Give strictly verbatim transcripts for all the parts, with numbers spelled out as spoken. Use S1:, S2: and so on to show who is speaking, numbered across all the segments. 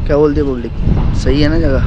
S1: क्या बोलती है पब्लिक? सही है ना जगह?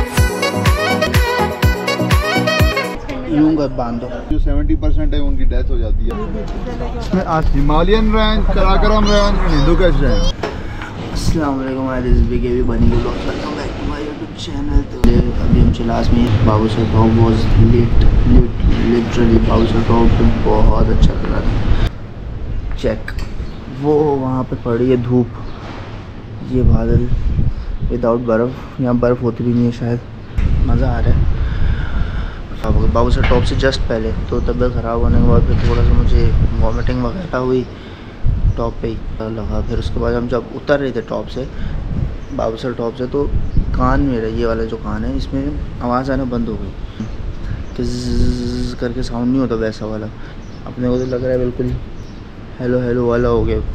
S1: यूं कर बांध दो।
S2: जो सत्तर परसेंट है उनकी डेथ हो जाती है। आज Himalayan range, Karakoram range, Hindu Kush range.
S1: अस्सलाम वालेकुम, this is big bunny blog. Welcome back to my YouTube channel. तो अभी हम चिलास में Babusar top was lit lit literally Babusar top बहुत अच्छा लग रहा था। चेक वो वहाँ पे पड़ी है धूप, ये बादल विदाउट बर्फ़, यहाँ बर्फ़ होती भी नहीं है शायद। मज़ा आ रहा है। बाबूसर टॉप से जस्ट पहले तो तबीयत ख़राब होने के बाद फिर थोड़ा सा मुझे वॉमिटिंग वगैरह हुई, टॉप पे ही लगा। फिर उसके बाद हम जब उतर रहे थे टॉप से, बाबूसर टॉप से, तो कान मेरा ये वाला जो कान है इसमें आवाज़ आना बंद हो गई। किज़ करके साउंड नहीं होता वैसा वाला, अपने को तो लग रहा है बिल्कुल हेलो हेलो वाला हो गया।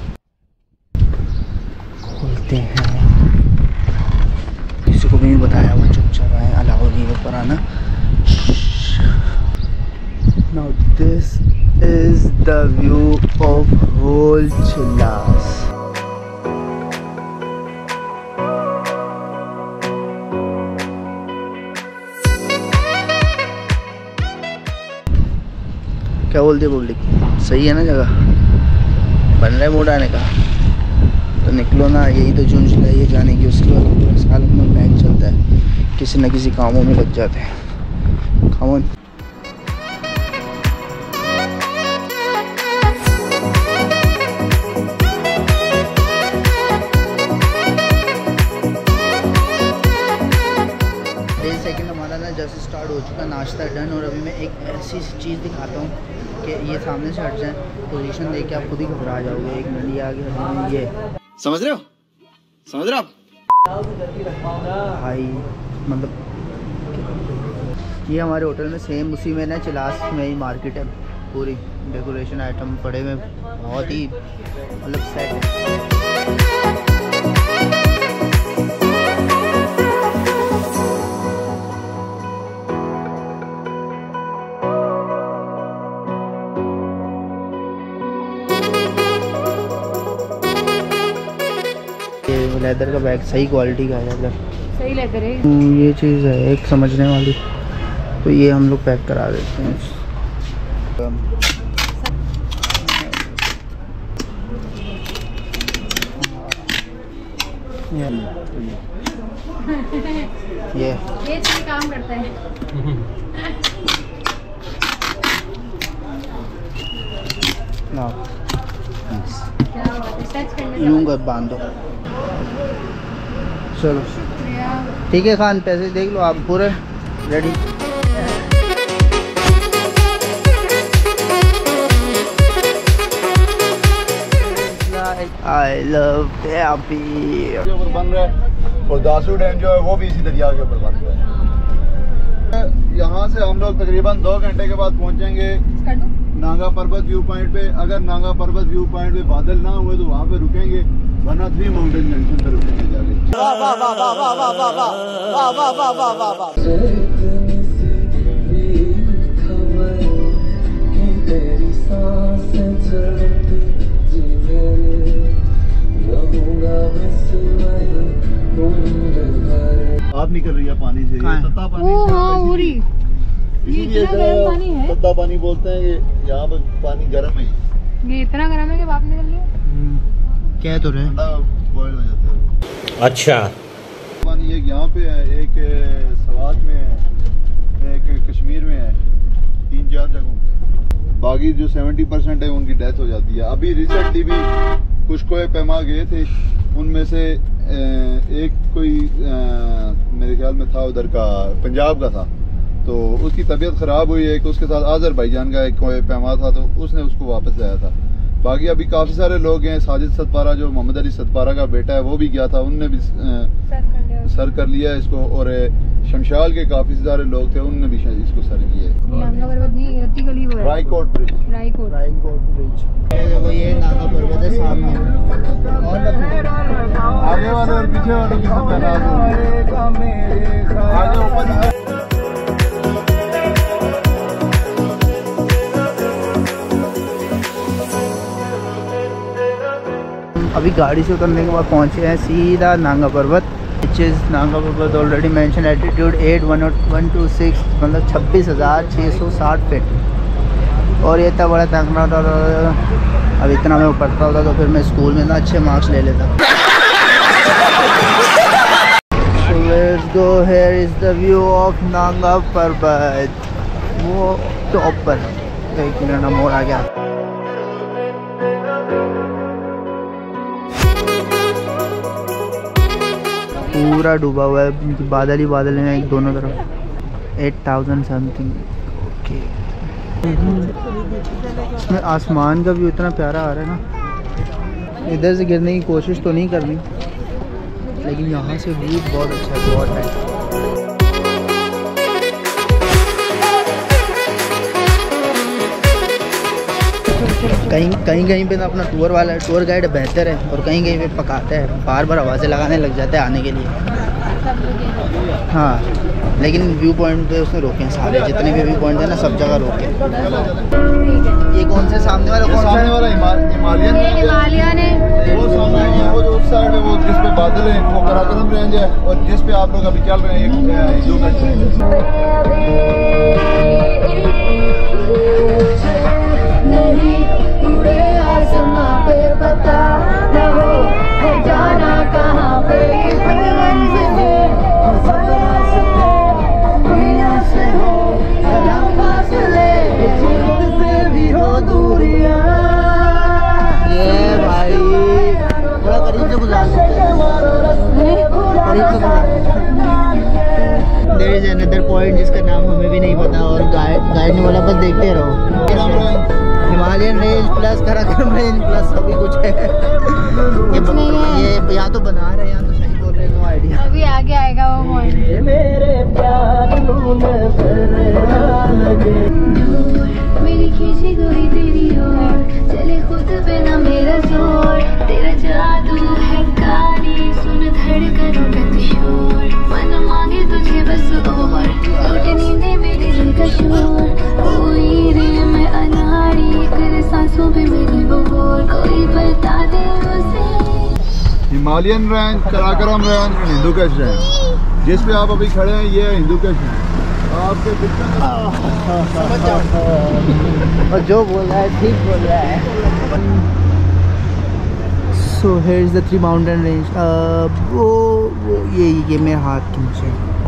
S1: खोलते हैं, किसी को भी नहीं बताया, वो चुपचाप आए, अलाउ नहीं ऊपर आना। Now this is the view of whole Chilas. क्या बोलती है पब्लिक? सही है ना जगह? बन रहा है मूड आने का तो निकलो ना। यही तो जून जुलाई है जाने की, उसके बाद पूरा साल में बैग चलता है, किसी न किसी कामों में लग जाते हैं। खामोन जैसे स्टार्ट हो चुका, नाश्ता डन। और अभी मैं एक ऐसी चीज़ दिखाता हूँ कि ये सामने से हट जाए, पोजीशन देख के आप खुद ही घबरा जाओगे। एक मिनट, ये आगे ये समझ रहे हो, समझ रहे हो आप भाई? मतलब ये हमारे होटल में सेम उसी में ना, चिलास में ही मार्केट है, पूरी डेकोरेशन आइटम पड़े हुए, बहुत ही मतलब सेट है। लेदर का बैग सही क्वालिटी का है, लेदर
S3: सही लेदर है।
S1: ये चीज़ है एक समझने वाली, तो ये हम लोग पैक करा देते हैं। ये ये
S3: ये चीज़ काम करता है।
S1: ना यूं कर बांध दो। चलो ठीक है खान, पैसे देख लो आप, पूरे रेडी। आई लव हैप्पी
S2: बन रहा है, और दासू डैम जो है वो भी इसी दरिया के ऊपर बन रहा है। यहाँ से हम लोग तकरीबन दो घंटे के बाद पहुँचेंगे नांगा पर्वत व्यू पॉइंट पे। अगर नांगा पर्वत व्यू पॉइंट पे बादल ना हुए तो वहाँ पे रुकेंगे, वरना थ्री माउंटेन जंक्शन पे रुकेंगे जाके। आप निकल रही है पानी से, ये तत्ता पानी से, इसीलिए
S3: पानी है,
S2: तत्ता पानी बोलते हैं। ये यहाँ पर पानी गर्म है,
S3: ये इतना गर्म है कि बाप निकल रही
S1: क्या तो रहे
S2: बॉयल हो जाता है।
S4: अच्छा
S2: पानी एक यहाँ पे है, एक सवात में है, एक कश्मीर में है, तीन चार जगहों पे। बाकी जो सत्तर परसेंट है उनकी डेथ हो जाती है। अभी रिसेंटली भी कुछ कोई पैमा गए थे, उनमें से एक कोई मेरे ख्याल में था उधर का, पंजाब का था, तो उसकी तबीयत ख़राब हुई है। कि उसके साथ आज़रबाईजान का एक कोई पैमा था, तो उसने उसको वापस लाया था। बाकी अभी काफ़ी सारे लोग हैं, साजिद सतपारा जो मोहम्मद अली सतपारा का बेटा है वो भी गया था, उनने भी सर, सर कर लिया है इसको। और शमशाल के काफ़ी सारे लोग थे, उनने भी इसको सर किया है। रायकोट ब्रिज,
S3: रायकोट
S1: रायकोट ब्रिज वो ये नागा पर्वत है सामने, और
S2: आगे वाले और पीछे वाले की आगे ऊपर।
S1: अभी गाड़ी से उतरने के बाद पहुंचे हैं सीधा Nanga Parbat. Which is Nanga Parbat already mention altitude at one one two six मतलब छब्बीस हज़ार छः सौ साठ फीट। और ये इतना बड़ा तंगना था, अब इतना मैं पढ़ता होता तो फिर मैं स्कूल में ना अच्छे मार्क्स ले लेता। So let's go, here is the view of Naga पर्बत, वो टॉप पर। एक मिनट मोड़ आ गया। पूरा डूबा हुआ है, बादल ही बादल हैं एक दोनों तरफ। Eight thousand something. ओके, इसमें आसमान का व्यू इतना प्यारा आ रहा है ना। इधर से गिरने की कोशिश तो नहीं करनी, लेकिन यहाँ से व्यू बहुत अच्छा है, बहुत है। कहीं कहीं कहीं पे ना अपना टूर वाला टूर गाइड बेहतर है, और कहीं कहीं पे पकाता है, बार बार आवाज़ें लगाने लग जाते हैं आने के लिए। हाँ, लेकिन व्यू पॉइंट पे उसने रोके हैं सारे, जितने भी व्यू पॉइंट है ना सब जगह रोके। ये कौन से सामने वाला कौन
S2: सामने वाला हिमालयन
S3: हिमालयन है,
S2: वो सामने वो जो उस साइड है वो जिस पे बादल है वो कराकरम रेंज है, और जिस पे आप लोग अभी चल रहे हैं एक जो
S1: देयर इज अनदर पॉइंट जिसका नाम हमें भी नहीं पता, और गाइड गाइड ने बोला बस देखते रहो। Himalayan range plus Karakoram range plus सभी कुछ है। ये ये या तो बना रहे हैं या तो सही बोल रहे हैं, नो आइडिया।
S3: अभी आगे आएगा वो पॉइंट। मेरी खींची कोई तेरी ओर, चले खुद पे ना मेरा जोर, तेरा जादू है कारी, सुन धड़कन उठत शोर, मन मांगे तुझे बस और, लूट नींदे मेरे दिल का शोर, कोई रे मैं अनाड़ी, कर सांसों पे मेरी वो बोल, कोई बता दे उसे।
S2: Himalayan range, Karakoram range, Hindu Kush range, जिस पे आप अभी खड़े हैं ये है हिंदूकुश रेंज। आपके
S1: और जो बोल रहा है ठीक बोल रहा है। So here is the three mountain range. वो वो ये ये मेरे हाथ के नीचे,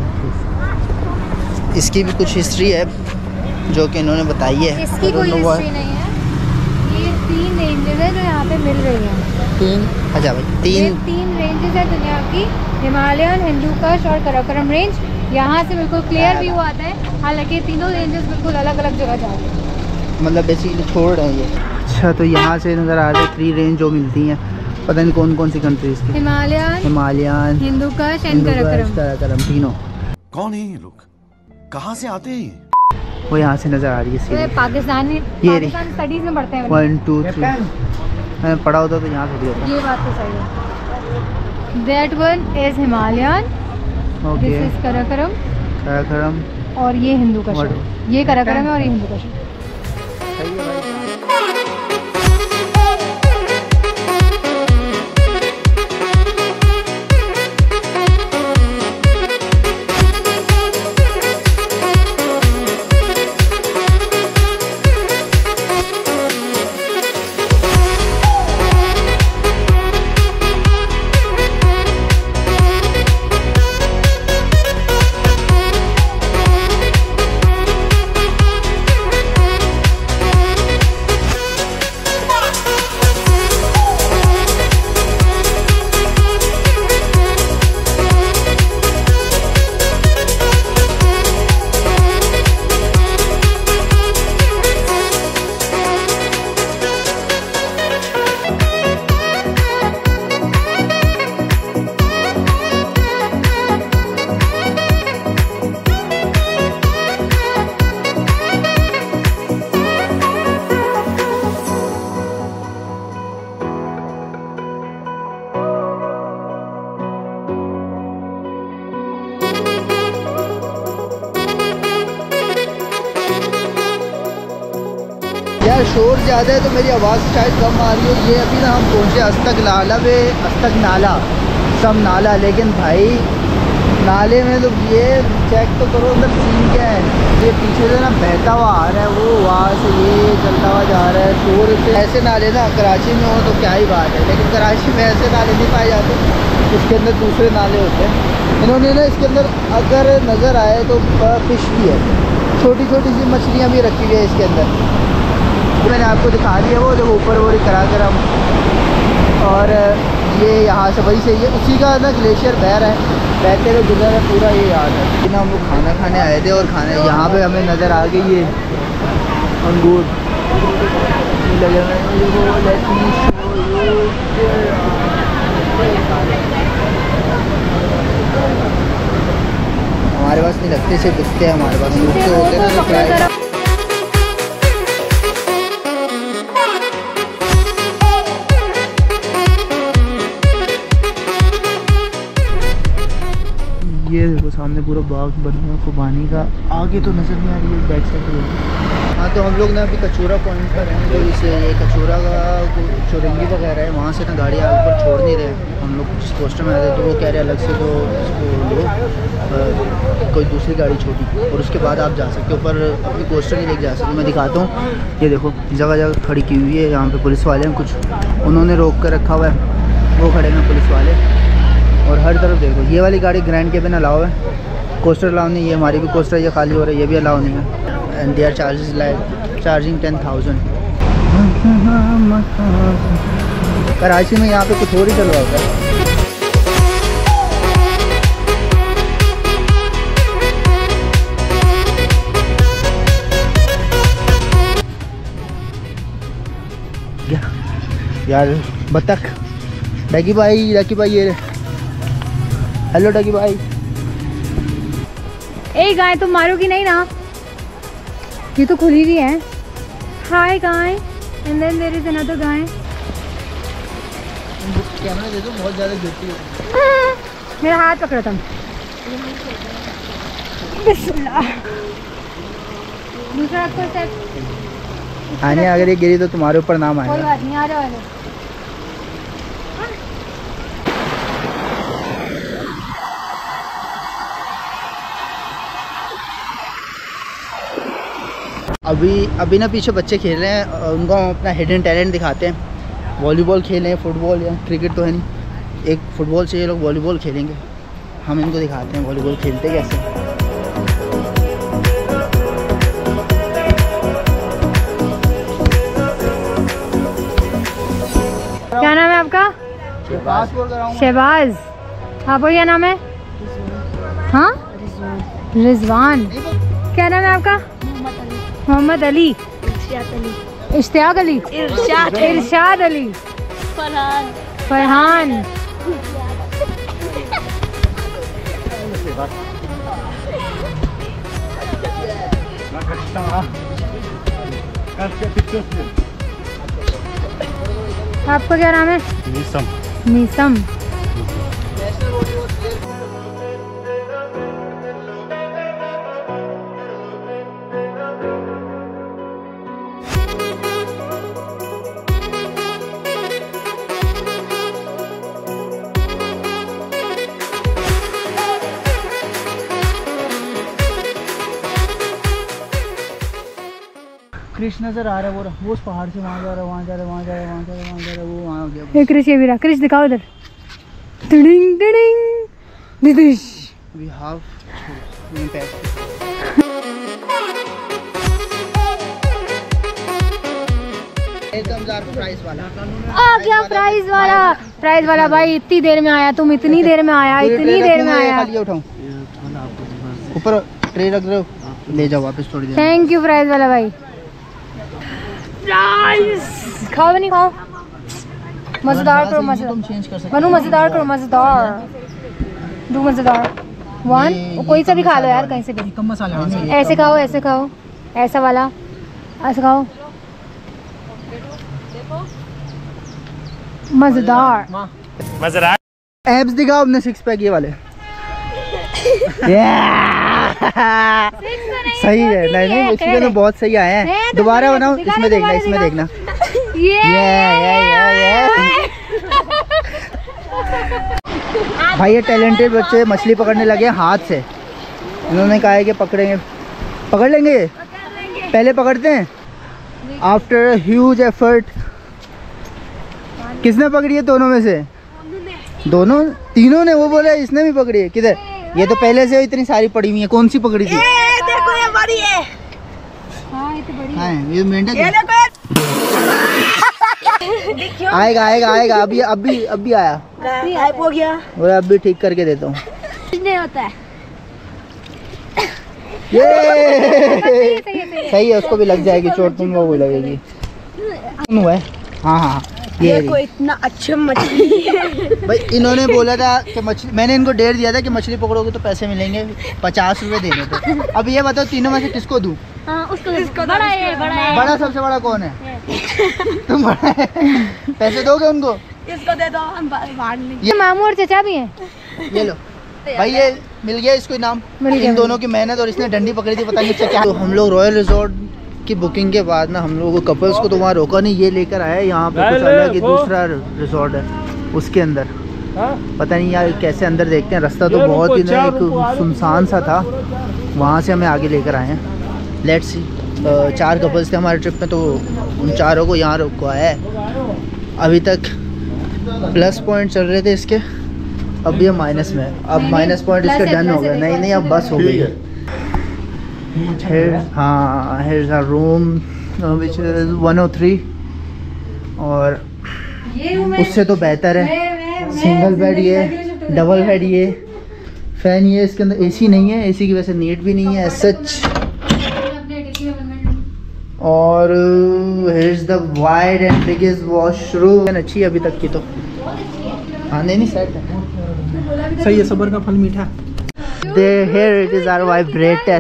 S1: इसकी भी कुछ हिस्ट्री है जो कि इन्होंने बताई है।
S3: इसकी कोई हिस्ट्री नहीं है, ये तीन रेंजेस है जो यहाँ पे मिल रही हैं।
S1: तीन? अच्छा भाई,
S3: ये
S1: तीन
S3: तीन रेंजेस है दुनिया की, हिमालयन, हिंदूकुश और कराकरम रेंज। यहाँ से बिल्कुल क्लियर व्यू आता है, हालांकि तीनों रेंजेस बिल्कुल अलग अलग जगह जा रहे हैं,
S1: मतलब बेसिकली छोड़ रहे हैं ये। अच्छा, तो यहाँ से नज़र आ रहे हैं थ्री रेंज जो मिलती हैं, पता नहीं कौन कौन सी कंट्रीज की।
S3: Himalayan,
S1: Himalayan,
S3: Hindu Kush and Karakoram.
S1: Karakoram तीनों।
S4: कौन है ये लोग, कहाँ से आते हैं?
S1: वो यहाँ से नज़र आ रही है।
S3: तो पाकिस्तानी पाकिस्तान स्टडीज में पढ़ते हैं।
S1: वन टू थ्री मैंने पढ़ा होता तो यहाँ थोड़ी होता।
S3: ये बात तो सही है। That one is Himalayan,
S1: okay,
S3: this is Karakoram,
S1: Karakoram,
S3: और ये हिंदूकुश है। ये कराकरम है और ये हिंदूकुश है।
S1: सही है भाई। यार शोर ज़्यादा है तो मेरी आवाज़ शायद कम आ रही है। ये अभी ना हम पहुँचे अस्तक नाला पे, अस्तक नाला सब नाला, लेकिन भाई नाले में तो ये चेक तो करो अंदर सीन क्या है। ये पीछे से ना बहता हुआ आ रहा है, वो वहाँ से ये चलता हुआ जा रहा है शोर से। ऐसे नाले ना कराची में हो तो क्या ही बात है, लेकिन कराची में ऐसे नाले नहीं पाए जाते, इसके अंदर दूसरे नाले होते हैं। इन्होंने ना इसके अंदर अगर नज़र आए तो फिश भी है, छोटी छोटी सी मछलियाँ भी रखी हुई है इसके अंदर। मैंने आपको दिखा दिया वो जो ऊपर वो करा कर हम, और ये यहाँ से वही से ये उसी का ना ग्लेशियर बह रहा है, बहते हुए गुजर है पूरा। ये याद है ना हम लोग खाना खाने आए थे और खाने यहाँ पे हमें नज़र आ गई ये अंगूर लगे हमारे पास नहीं लगते, सिर्फ दिखते हैं हमारे पास, होते हैं ना फ्राई। ये देखो सामने पूरा बाग बना हुआ खुबानी का, आगे तो नज़र नहीं आ रही है, बैक साइड। हाँ तो हम लोग ना अभी कचौरा पॉइंट पर हैं, तो इसे ये कचौरा का चौरंगी वगैरह है, वहाँ से ना गाड़ी आगे ऊपर छोड़ नहीं रहे। हम लोग जिस पोस्टर में आए थे तो वो कह रहे अलग से तो इसको लो आ, कोई दूसरी गाड़ी छोटी, और उसके बाद आप जा सकते हो, ऊपर अपनी पोस्टर नहीं लेके जा सकते। मैं दिखाता हूँ, ये देखो जगह जगह खड़ी की हुई है, यहाँ पर पुलिस वाले हैं, कुछ उन्होंने रोक कर रखा हुआ है, वो खड़े हैं पुलिस वाले। और हर तरफ देखो, ये वाली गाड़ी ग्रैंड केबिन अलाउ है, कोस्टर अलाउ नहीं है, हमारी भी कोस्टर ये खाली हो रही है, ये भी अलाउ नहीं है। And they are charges like charging ten thousand. Karachi में यहाँ पे कुछ और ही चल रहा होता है। यार बतख, डगी भाई, डगी भाई ये, हेलो डगी भाई।
S5: ए गाय तुम मारोगी नहीं ना, ये तो खुली हुई है। Hi guy, and then there is another guy.
S1: Camera दे दो, बहुत ज़्यादा गिरती है।
S5: मेरा हाथ पकड़ो तुम। बिस्मिल्लाह। दूसरा आपको सेट
S1: आने अगर ये गिरी तो तुम्हारे ऊपर नाम
S5: कोई
S1: आएगा।
S5: बात नहीं, आ जाओ आ जाओ।
S1: अभी अभी ना पीछे बच्चे खेल रहे हैं, उनको हम अपना हिडन टैलेंट दिखाते हैं। वॉलीबॉल खेलें, फुटबॉल या क्रिकेट तो है नहीं, एक फुटबॉल से ये लोग वॉलीबॉल खेलेंगे, हम इनको दिखाते हैं वॉलीबॉल खेलते कैसे।
S5: क्या नाम है आपका? शहबाज। आपका क्या नाम है? हाँ रिजवान। क्या नाम है आपका? मोहम्मद अली। इश्तियाक अली। इरशाद अली। फरहान। फरहान। आपका क्या नाम है?
S4: नीसम।
S5: नीसम।
S1: कृष्ण नजर आ रहा है, वो वो उस पहाड़ से वहाँ जा रहा है, वहाँ जा रहा है, वहाँ जा रहा है, वहाँ जा रहा है, वहाँ जा रहा है, वो वहाँ हो गया।
S5: ये कृष ये भी रहा, कृष दिखाओ इधर। टिडिंग टिडिंग दिदिश।
S1: We have impact. प्राइस वाला
S5: आ गया, प्राइस वाला। प्राइस वाला भाई इतनी देर में आया, तुम इतनी देर में आया, इतनी देर में आया।
S1: उठाऊं ऊपर ट्रे रख रहे हो, ले जाओ वापस थोड़ी देर।
S5: थैंक यू प्राइस वाला भाई। प्राइस खाओ नहीं खाओ, मजेदार करो, मजेदार बनू, मजेदार करो, मजेदार दो, मजेदार वन। कोई सा भी खा लो यार, कहीं से भी।
S1: कम मसाला
S5: ऐसे खाओ, ऐसे खाओ, ऐसा वाला ऐसे खाओ, मजेदार
S4: मजेदार।
S1: एब्स दिखाओ अपने, सिक्स पैक ये वाले। सही है, नहीं नहीं इसमें तो बहुत सही आए हैं। दोबारा बनाओ, इसमें देखना, इसमें देखना।
S5: ये
S1: भाई ये टैलेंटेड बच्चे मछली पकड़ने लगे हाथ से। इन्होंने कहा है कि पकड़ेंगे, पकड़ लेंगे, पहले पकड़ते हैं। After huge effort. किसने पकड़ी है दोनों में से? दोनों, तीनों ने। वो बोला इसने भी पकड़ी है। किधर? ये तो पहले से इतनी सारी पड़ी हुई है। कौन सी पकड़ी थी?
S5: ये देखो ये बड़ी है। हाँ ये तो बड़ी है।
S1: हाँ, ये मेंढक है। आएगा आएगा आएगा अभी अभी अभी आया
S5: हो गया।
S1: और अब भी ठीक करके देता हूँ।
S5: नहीं होता है।
S1: ये सही है, उसको भी लग जाएगी चोट, तुम लोगों को लगेगी। हुआ है। हाँ हाँ ये
S5: देखो इतना अच्छा मछली है।
S1: भाई इन्होंने बोला था कि मछली, मैंने इनको डेढ़ दिया था कि मछली पकड़ोगे तो पैसे मिलेंगे, पचास रुपए देने थे। अब ये बताओ तीनों में से किसको दूं?
S5: हाँ, उसको इसको बड़ा है, बड़ा है।
S1: बड़ा सबसे बड़ा कौन है? तुम बड़ा है। पैसे दोगे उनको?
S5: इसको दे दो, हम बांट लेंगे। ये मामू और चचा भी हैं।
S1: ये लो भाई, ये मिल गया इसको इनाम। इन दोनों की मेहनत, और इसने डंडी पकड़ी थी पता नहीं क्या। तो हम लोग रॉयल रिजॉर्ट की बुकिंग के बाद ना हम लोगों को कपल्स को तो वहाँ रोका नहीं, ये लेकर आया यहाँ पे कुछ अलग ही दूसरा रिजॉर्ट है उसके अंदर। पता नहीं यार कैसे अंदर देखते हैं। रास्ता तो बहुत ही ना एक सुनसान सा था, वहाँ से हमें आगे लेकर आए हैं। Let's see. चार कपल्स थे हमारे ट्रिप में, तो उन चारों को यहाँ रोका है। अभी तक प्लस पॉइंट चल रहे थे इसके, अब ये माइनस में है। अब माइनस पॉइंट इसका डन हो गया। नहीं नहीं अब बस हो गई है। हाँ here's our room which is one oh three, और उससे तो बेहतर है। सिंगल बेड ये, डबल बेड ये, फैन ये। इसके अंदर एसी नहीं है, एसी की वजह से नीट भी नहीं है सच। और here's the wide and biggest washroom। अच्छी है अभी तक की तो। हाँ नहीं नहीं सेट है,
S6: सही है। सबर का फल मीठा।
S1: There here it is our vibrator।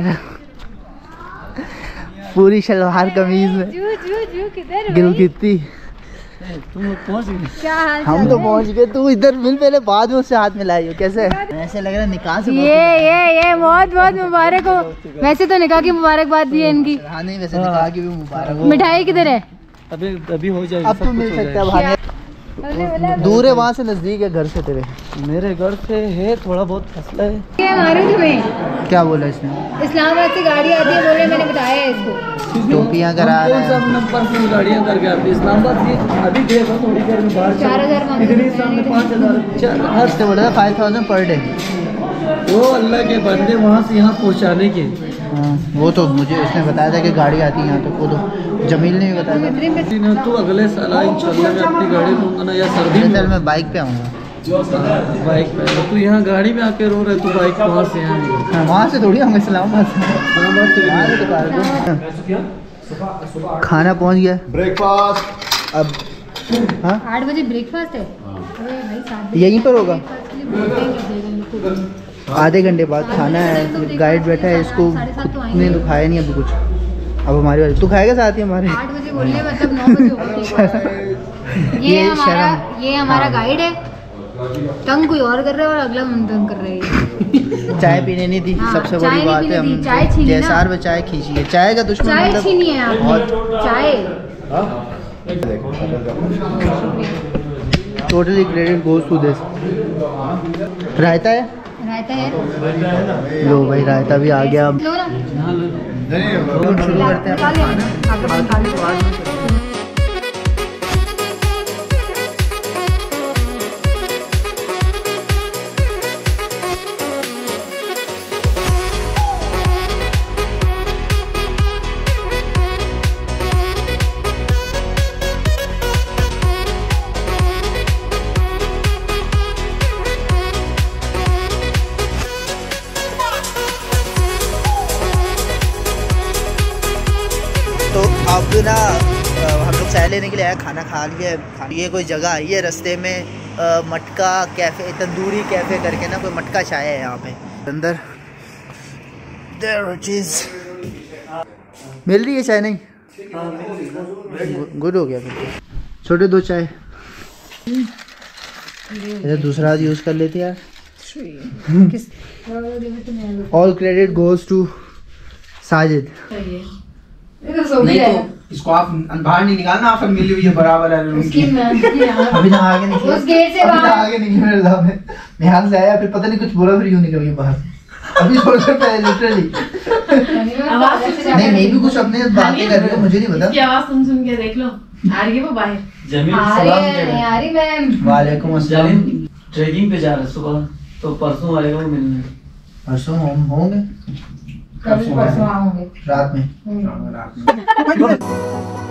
S1: पूरी शलवार कमीज में
S5: जू जू जू किधर
S1: गिलगिती।
S6: तुम पहुंच गए।
S5: क्या हाल
S1: हम तो पहुंच गए, तू इधर मिल पहले, बाद में उससे हाथ मिलाई हो। कैसे ऐसे लग रहा है निकाह से?
S5: ये ये ये बहुत बहुत मुबारक हो। वैसे तो निकाह की मुबारकबाद भी है इनकी।
S1: हाँ नहीं वैसे निकाह की भी मुबारक हो।
S5: मिठाई किधर है?
S6: अभी अभी हो जाएगी।
S1: अब तो मिल सकता है भाई। दूर है वहाँ से, नजदीक है घर से तेरे?
S6: मेरे घर से है थोड़ा बहुत फासला है।
S5: क्या मारू तुम्हें?
S1: क्या बोला इसने?
S5: इस्लामाबाद से गाड़ी आती है बोल रहे, मैंने बताया है इसको।
S1: टोपियाँ करा रहे हैं।
S6: नंबर से गाड़ियाँ करके आती है इस्लामाबाद से। अभी देखो थोड़ी देर में बाहर
S5: चार हजार मांगे।
S6: इतनी सामने पाँच हजार
S1: हर से बोला था फाइव थाउजेंड पर डे।
S6: वो अल्लाह के बंदे वहाँ से यहाँ पहुँचाने के।
S1: हाँ वो तो मुझे उसने बताया था कि गाड़ी आती है यहाँ तक, वो तो जमील ने भी बताया था।
S6: तो अगले साल इंशाल्लाह मैं अपनी गाड़ी लूँगा ना, या सर्दी में
S1: मैं बाइक पे आऊँगा।
S6: बाइक पे तू यहाँ गाड़ी में आके रो रहे, तू बाइक वहाँ से यहाँ?
S1: हाँ वहाँ से थोड़ी हम इस्लामाबाद से। खाना पहुँच गया,
S2: ब्रेकफास्ट।
S1: अब हाँ
S5: आठ बजे ब्रेकफास्ट है। अरे भाई सात बजे
S1: यहीं पर होगा। आधे घंटे बाद खाना है। गाइड बैठा है, इसको खुद ने तो खाया नहीं अभी कुछ। अब हमारी बारी, तू खाएगा साथ ही हमारे?
S5: आठ बजे बोलने मतलब नौ बजे होगा। ये
S1: ये
S5: हमारा
S1: शर्म।
S5: ये हमारा गाइड है। तंग कोई और कर रहा है और अगला मन तंग कर रहा है।
S1: चाय पीने नहीं दी।
S5: हाँ,
S1: सबसे
S5: चाय
S1: बड़ी
S5: नहीं
S1: बात
S5: पीने
S1: है
S5: दी,
S1: हम
S5: चाय छीनी ना।
S1: जैसार में चाय खींची है। चाय का दुश्मन
S5: चाय
S1: मतलब
S5: छीनी है आपने। चाय
S1: totally credit goes to this. रायता है?
S5: रायता है।
S1: लो भाई रायता भी आ गया। अब
S5: लो ना।
S1: शुरू करते हैं।
S5: निकाल लिया मैंने, आगे बढ़ निकाल लिया।
S1: तो अब ना हम लोग चाय लेने के लिए आए, खाना खा लिया। ये कोई जगह आई है रास्ते में, आ, मटका कैफ़े, तंदूरी कैफ़े करके ना, कोई मटका चाय है यहाँ पे अंदर। चीज़ मिल रही है चाय? नहीं गुड हो गया फिर। छोटे दो चाय। इधर दूसरा यूज़ कर लेते यार। All credit goes to Sajid.
S6: नहीं तो
S1: इसको आप बाहर नहीं निकालना, आप मिली हुई है बराबर है रूम की। अभी ना आगे निकले,
S5: उस गेट से
S1: अभी ना
S5: बाहर
S1: आगे निकले मेरे सामने। मैं यहाँ से आया, फिर पता नहीं कुछ बोला, फिर यूं निकल गई बाहर। अभी थोड़ी देर पहले लिटरली। नहीं मैं भी कुछ अपने बातें कर रही हूँ, मुझे नहीं पता।
S7: इसकी आवाज सुन सुन के देख लो, आ रही है वो बाहर।
S6: जमीन
S5: आ
S6: सलाम
S5: रही है,
S6: कह
S5: आ रही मैम।
S1: वालेकुम अस्सलाम।
S6: जमीन ट्रेकिंग पे जा रहा है सुबह, तो परसों आएगा वो मिलने।
S1: परसों हम होंगे,
S5: कल परसों आऊंगे
S1: रात में।
S5: हम्म।